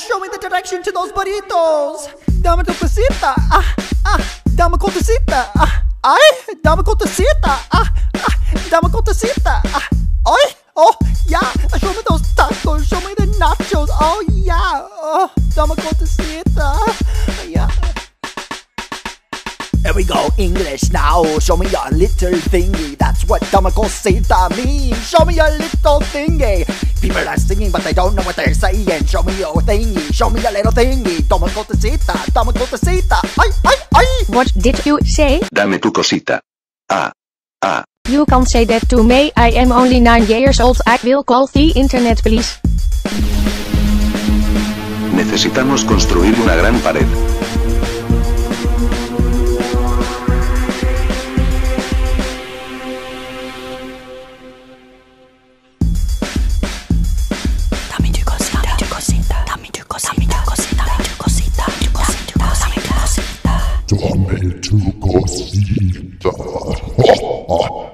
show me the direction to those burritos. Dame tu cosita, dame contacita, ay, dame contacita, dame contacita, ay, oh, yeah, show me those tacos, show me the nachos, oh, yeah, oh, dame contacita, yeah. Here we go, English now. Show me your little thingy. That's what Damacosita means. Show me your little thingy. People are singing, but they don't know what they're saying. Show me your thingy. Show me your little thingy. Damacosita, Damacosita. Ay, ay, ay. What did you say? Dame tu cosita. You can't say that to me. I am only 9 years old. I will call the internet, please. Necesitamos construir una gran pared. Dame tu cosita.